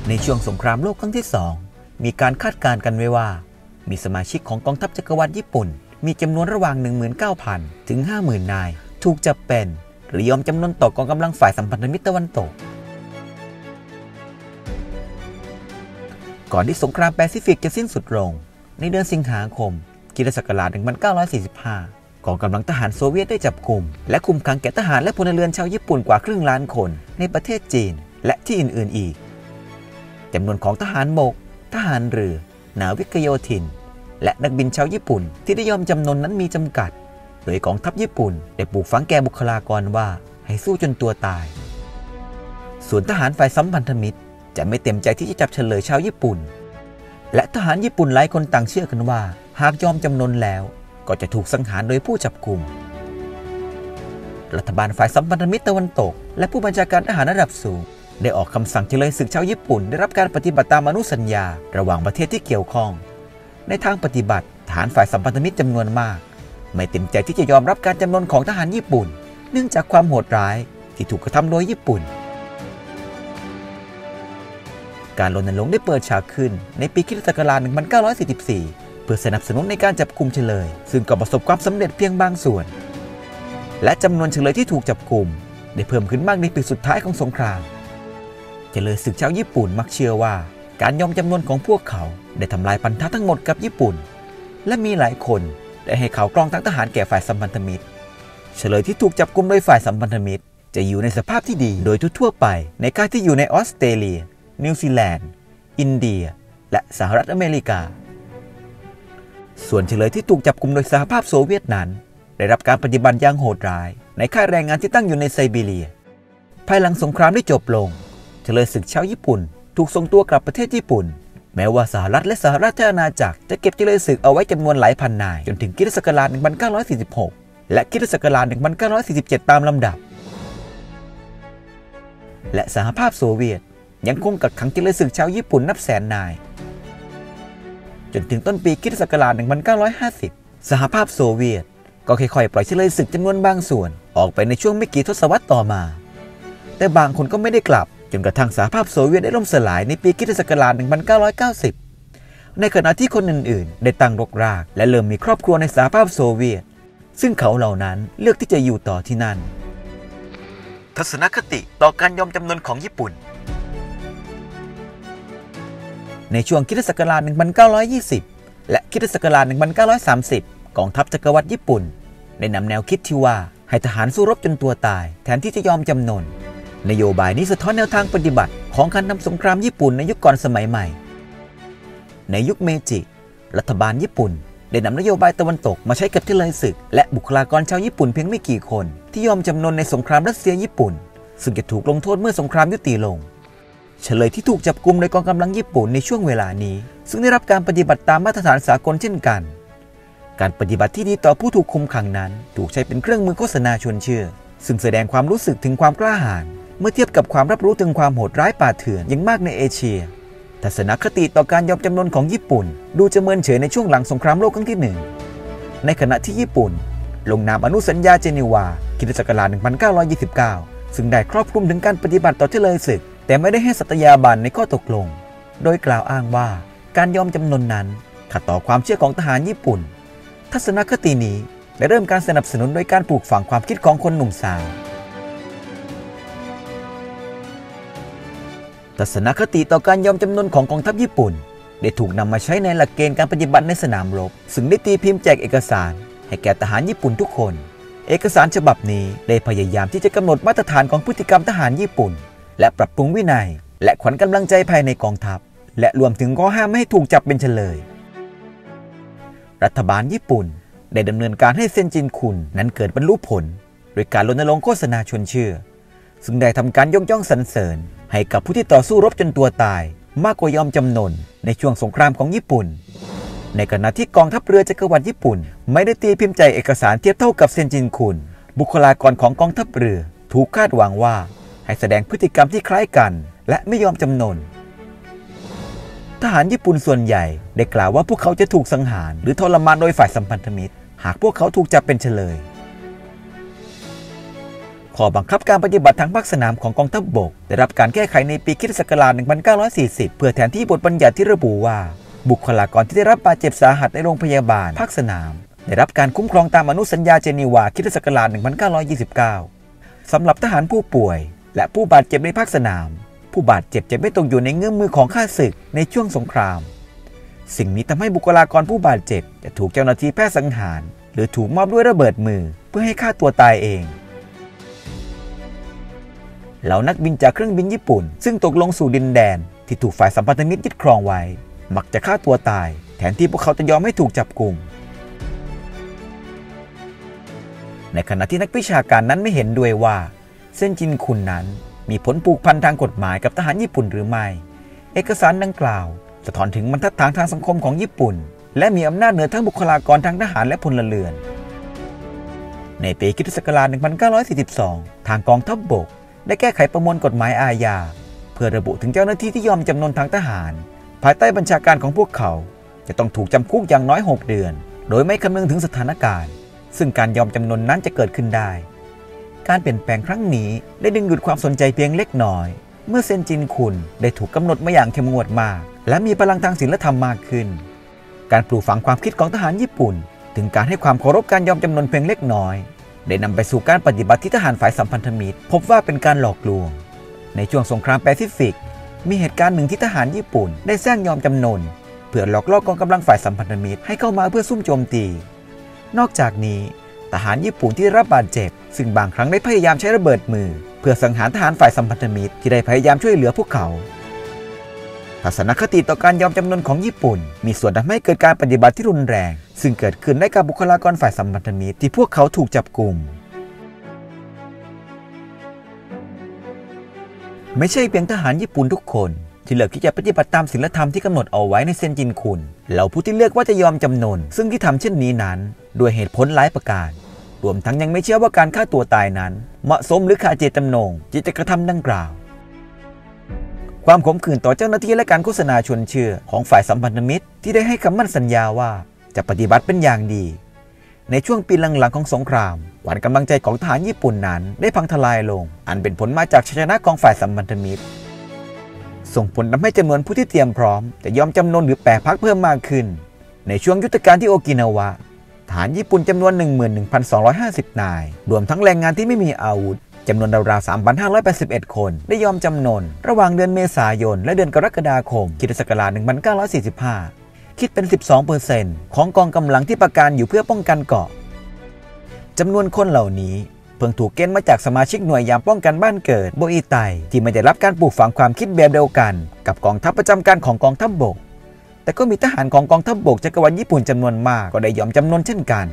ในช่วงสงครามโลกครั้งที่2มีการคาดการณ์กันไว้ว่ามีสมาชิกของกองทัพจักรวรรดิญี่ปุ่นมีจำนวนระหว่าง 19,000 ถึง 50,000 นายถูกจับเป็นหรือยอมจำนนต่อกองกำลังฝ่ายสัมพันธมิตรตะวันตกก่อนที่สงครามแปซิฟิกจะสิ้นสุดลงในเดือนสิงหาคมค.ศ. 1945กองกำลังทหารโซเวียตได้จับกุมและคุมขังแก่ทหารและพลเรือนชาวญี่ปุ่นกว่าครึ่งล้านคนในประเทศจีนและที่อื่นๆอีกจำนวนของทหารบกทหารเรือนาวิกโยธินและนักบินชาวญี่ปุ่นที่ได้ยอมจำนนนั้นมีจำกัดโดยกองทัพญี่ปุ่นได้ปลูกฝังแก่บุคลากรว่าให้สู้จนตัวตายส่วนทหารฝ่ายสัมพันธมิตรจะไม่เต็มใจที่จะจับเฉลยชาวญี่ปุ่นและทหารญี่ปุ่นหลายคนต่างเชื่อกันว่าหากยอมจำนนแล้วก็จะถูกสังหารโดยผู้จับกุมรัฐบาลฝ่ายสัมพันธมิตรตะวันตกและผู้บัญชาการทหารระดับสูงได้ออกคำสั่งเฉลยศึกชาวญี่ปุ่นได้รับการปฏิบัติตามอนุสัญญาระหว่างประเทศที่เกี่ยวข้องในทางปฏิบัติทหารฝ่ายสัมพันธมิตรจำนวนมากไม่เต็มใจที่จะยอมรับการจำนนของทหารญี่ปุ่นเนื่องจากความโหดร้ายที่ถูกกระทำโดยญี่ปุ่นการรณรงค์ได้เปิดฉากขึ้นในปีค.ศ. 1944เพื่อสนับสนุนในการจับกุมเฉลยซึ่งก็ประสบความสำเร็จเพียงบางส่วนและจำนวนเฉลยที่ถูกจับกุมได้เพิ่มขึ้นมากในปีสุดท้ายของสงครามเฉลยศึกชาวญี่ปุ่นมักเชื่อว่าการยอมจำนนของพวกเขาได้ทำลายพันธะทั้งหมดกับญี่ปุ่นและมีหลายคนได้ให้ข่าวกรองทางทหารแก่ฝ่ายสัมพันธมิตรเฉลยที่ถูกจับกุมโดยฝ่ายสัมพันธมิตรจะอยู่ในสภาพที่ดีโดยทั่วไปในการที่อยู่ในออสเตรเลียนิวซีแลนด์อินเดียและสหรัฐอเมริกาส่วนเฉลยที่ถูกจับกุมโดยสหภาพโซเวียตนั้นได้รับการปฏิบัติอย่างโหดร้ายในค่ายแรงงานที่ตั้งอยู่ในไซบีเรียภายหลังสงครามได้จบลงเฉลยศึกชาวญี่ปุ่นถูกส่งตัวกลับประเทศญี่ปุ่นแม้ว่าสหรัฐและสหราชอาณาจักรจะเก็บเฉลยศึกเอาไว้จำนวนหลายพันนายจนถึงค.ศ. 1946และค.ศ. 1947ตามลำดับและสหภาพโซเวียตยังคงกักขังเฉลยศึกชาวญี่ปุ่นนับแสนนายจนถึงต้นปีค.ศ. 1950สหภาพโซเวียตก็ค่อยๆปล่อยเฉลยศึกจำนวนบางส่วนออกไปในช่วงไม่กี่ทศวรรษต่อมาแต่บางคนก็ไม่ได้กลับจนกระทั่งสหภาพโซเวียตได้ล่มสลายในปีค.ศ. 1990ในขณะที่คนอื่นๆได้ตั้งรกรากและเริ่มมีครอบครัวในสหภาพโซเวียตซึ่งเขาเหล่านั้นเลือกที่จะอยู่ต่อที่นั่นทัศนคติต่อการยอมจำนนของญี่ปุ่นในช่วงค.ศ. 1920และค.ศ. 1930กองทัพจักรวรรดิญี่ปุ่นได้นำแนวคิดที่ว่าให้ทหารสู้รบจนตัวตายแทนที่จะยอมจำนนนโยบายนี้สะท้อนแนวทางปฏิบัติของการทำสงครามญี่ปุ่นในยุคก่อนสมัยใหม่ในยุคเมจิรัฐบาลญี่ปุ่นได้นำนโยบายตะวันตกมาใช้กับเฉลยศึกและบุคลากรชาวญี่ปุ่นเพียงไม่กี่คนที่ยอมจำนนในสงครามรัสเซียญี่ปุ่นซึ่งจะถูกลงโทษเมื่อสงครามยุติลงเฉลยที่ถูกจับกุมโดยกองกำลังญี่ปุ่นในช่วงเวลานี้ซึ่งได้รับการปฏิบัติตามมาตรฐานสากลเช่นกันการปฏิบัติที่ดีต่อผู้ถูกคุมขังนั้นถูกใช้เป็นเครื่องมือโฆษณาชวนเชื่อซึ่งแสดงความรู้สึกถึงความกล้าหาญเมื่อเทียบกับความรับรู้ถึงความโหดร้ายป่าเถื่อนอย่างมากในเอเชียทัศนคติต่อการยอมจำนนของญี่ปุ่นดูจะเมินเฉยในช่วงหลังสงครามโลกครั้งที่1ในขณะที่ญี่ปุ่นลงนามอนุสัญญาเจนีวาค.ศ. 1929ซึ่งได้ครอบคลุมถึงการปฏิบัติต่อเฉลยศึกแต่ไม่ได้ให้สัตยาบันในข้อตกลงโดยกล่าวอ้างว่าการยอมจำนนนั้นขัดต่อความเชื่อของทหารญี่ปุ่นทัศนคตินี้ได้เริ่มการสนับสนุนโดยการปลูกฝังความคิดของคนหนุ่มสาวทัศนคติต่อการยอมจำนนของกองทัพญี่ปุ่นได้ถูกนำมาใช้ในหลักเกณฑ์การปฏิบัติในสนามรบซึ่งได้ตีพิมพ์แจกเอกสารให้แก่ทหารญี่ปุ่นทุกคนเอกสารฉบับนี้ได้พยายามที่จะกำหนดมาตรฐานของพฤติกรรมทหารญี่ปุ่นและปรับปรุงวินัยและขวัญกำลังใจภายในกองทัพและรวมถึงข้อห้ามไม่ให้ถูกจับเป็นเฉลยรัฐบาลญี่ปุ่นได้ดำเนินการให้เซนจินคุนนั้นเกิดบรรลุผลโดยการรณรงค์โฆษณาชวนเชื่อซึ่งได้ทำการยกย่องสรรเสริญให้กับผู้ที่ต่อสู้รบจนตัวตายมากกว่ายอมจำนนในช่วงสงครามของญี่ปุ่นในขณะที่กองทัพเรือจักรวรรดิญี่ปุ่นไม่ได้ตีพิมพ์ใจเอกสารเทียบเท่ากับเซนจินคุนบุคลากรของกองทัพเรือถูกคาดหวังว่าให้แสดงพฤติกรรมที่คล้ายกันและไม่ยอมจำนนทหารญี่ปุ่นส่วนใหญ่ได้กล่าวว่าพวกเขาจะถูกสังหารหรือทรมานโดยฝ่ายสัมพันธมิตรหากพวกเขาถูกจับเป็นเฉลยข้อบังคับการปฏิบัติทางภาคสนามของกองทัพบกได้รับการแก้ไขในปีค.ศ. 1940 เพื่อแทนที่บทบัญญัติที่ระบุว่าบุคลากรที่ได้รับบาดเจ็บสาหัสในโรงพยาบาลภาคสนามได้รับการคุ้มครองตามอนุสัญญาเจนีวาค.ศ. 1929 สำหรับทหารผู้ป่วยและผู้บาดเจ็บในภาคสนามผู้บาดเจ็บจะไม่ตกอยู่ในเงื้อมมือของข้าศึกในช่วงสงครามสิ่งนี้ทำให้บุคลากรผู้บาดเจ็บจะถูกเจ้าหน้าที่แพทย์สังหารหรือถูกมอบด้วยระเบิดมือเพื่อให้ฆ่าตัวตายเองเหล่านักบินจากเครื่องบินญี่ปุ่นซึ่งตกลงสู่ดินแดนที่ถูกฝ่ายสัมพันธมิตรยึดครองไว้มักจะฆ่าตัวตายแทนที่พวกเขาจะยอมให้ถูกจับกุมในขณะที่นักวิชาการนั้นไม่เห็นด้วยว่าเส้นจินคุนนั้นมีผลผูกพันทางกฎหมายกับทหารญี่ปุ่นหรือไม่เอกสารดังกล่าวสะท้อนถึงบรรทัดฐานทางสังคมของญี่ปุ่นและมีอำนาจเหนือทั้งบุคลากรทางทหารและพลเรือนในปีค.ศ. 1942 ทางกองทัพบกได้แก้ไขประมวลกฎหมายอาญาเพื่อระบุถึงเจ้าหน้าที่ที่ยอมจำนนทางทหารภายใต้บัญชาการของพวกเขาจะต้องถูกจำคุกอย่างน้อย6 เดือนโดยไม่คำนึงถึงสถานการณ์ซึ่งการยอมจำนนนั้นจะเกิดขึ้นได้การเปลี่ยนแปลงครั้งนี้ได้ดึงดูดความสนใจเพียงเล็กน้อยเมื่อเซนจินคุนได้ถูกกำหนดมาอย่างเข้มงวดมากและมีพลังทางศีลธรรมมากขึ้นการปลูกฝังความคิดของทหารญี่ปุ่นถึงการให้ความเคารพการยอมจำนนเพียงเล็กน้อยได้นำไปสู่การปฏิบัติที่ทหารฝ่ายสัมพันธมิตรพบว่าเป็นการหลอกลวงในช่วงสงครามแปซิฟิกมีเหตุการณ์หนึ่งที่ทหารญี่ปุ่นได้แซงยอมจำนนเพื่อหลอกล่อกองกำลังฝ่ายสัมพันธมิตรให้เข้ามาเพื่อซุ่มโจมตีนอกจากนี้ทหารญี่ปุ่นที่ได้รับบาดเจ็บซึ่งบางครั้งได้พยายามใช้ระเบิดมือเพื่อสังหารทหารฝ่ายสัมพันธมิตรที่ได้พยายามช่วยเหลือพวกเขาทัศนคติต่อการยอมจำนนของญี่ปุ่นมีส่วนทำให้เกิดการปฏิบัติที่รุนแรงซึ่งเกิดขึ้นได้กับบุคลากรฝ่ายสัมพันธมิตรที่พวกเขาถูกจับกุมไม่ใช่เพียงทหารญี่ปุ่นทุกคนที่เลือกที่จะปฏิบัติตามศีลธรรมที่กำหนดเอาไว้ในเซนจินคุนเหล่าผู้ที่เลือกว่าจะยอมจำนนซึ่งที่ทำเช่นนี้นั้นด้วยเหตุผลหลายประการรวมทั้งยังไม่เชื่อว่าการฆ่าตัวตายนั้นเหมาะสมหรือขาดเจตจำนงที่จะกระทำดังกล่าวความขมขื่นต่อเจ้าหน้าที่และการโฆษณาชวนเชื่อของฝ่ายสัมพันธมิตรที่ได้ให้คำมั่นสัญญาว่าจะปฏิบัติเป็นอย่างดีในช่วงปีหลังๆของสงครามขวัญกำลังใจของทหารญี่ปุ่นนั้นได้พังทลายลงอันเป็นผลมาจากชัยชนะของฝ่ายสัมพันธมิตรส่งผลทำให้จำนวนผู้ที่เตรียมพร้อมจะยอมจำนนหรือแปรพักเพิ่มมากขึ้นในช่วงยุทธการที่โอกินาวะทหารญี่ปุ่นจำนวน 11,250 นายรวมทั้งแรงงานที่ไม่มีอาวุธจำนวนราวๆ 3,581 คนได้ยอมจำนนระหว่างเดือนเมษายนและเดือนกรกฎาคมค.ศ. 1945คิดเป็น 12% ของกองกำลังที่ประกันอยู่เพื่อป้องกันเกาะจำนวนคนเหล่านี้เพิ่งถูกเกณฑ์มาจากสมาชิกหน่วยยามป้องกันบ้านเกิดโบอิไตที่ไม่ได้รับการปลูกฝังความคิดแบบเดียวกันกับกองทัพประจำการของกองทัพบกแต่ก็มีทหารของกองทัพบกจักรวรรดิญี่ปุ่นจำนวนมากก็ได้ยอมจำนนเช่นกัน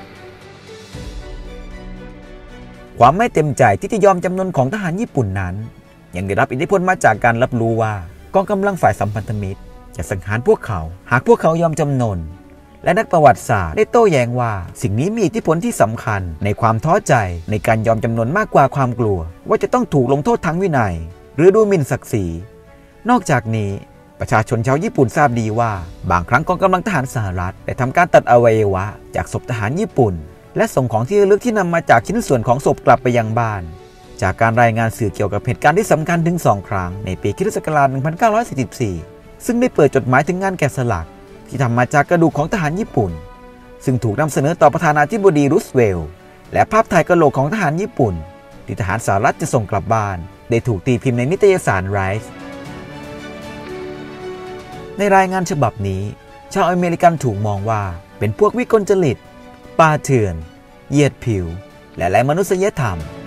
ความไม่เต็มใจที่จะยอมจำนนของทหารญี่ปุ่นนั้นยังได้รับอิทธิพลมาจากการรับรู้ว่ากองกำลังฝ่ายสัมพันธมิตรจะสังหารพวกเขาหากพวกเขายอมจำนนและนักประวัติศาสตร์ได้โต้แย้งว่าสิ่งนี้มีอิทธิพลที่สำคัญในความท้อใจในการยอมจำนนมากกว่าความกลัวว่าจะต้องถูกลงโทษทางวินัยหรือดูหมิ่นศักดิ์ศรีนอกจากนี้ประชาชนชาวญี่ปุ่นทราบดีว่าบางครั้งกองกำลังทหารสหรัฐได้ทำการตัดอวัยวะจากศพทหารญี่ปุ่นและส่งของที่ระลึกที่นำมาจากชิ้นส่วนของศพกลับไปยังบ้านจากการรายงานสื่อเกี่ยวกับเหตุการณ์ที่สำคัญถึง2 ครั้งในปีค.ศ. 1944ซึ่งได้เปิดจดหมายถึงงานแกะสลักที่ทำมาจากกระดูกของทหารญี่ปุ่นซึ่งถูกนำเสนอต่อประธานาธิบดีรูสเวลต์และภาพถ่ายกะโหลกของทหารญี่ปุ่นที่ทหารสหรัฐจะส่งกลับบ้านได้ถูกตีพิมพ์ในนิตยสารไรส์ในรายงานฉบับนี้ชาวอเมริกันถูกมองว่าเป็นพวกวิกลจริตป่าเถื่อนเหยียดผิวและไร้มนุษยธรรม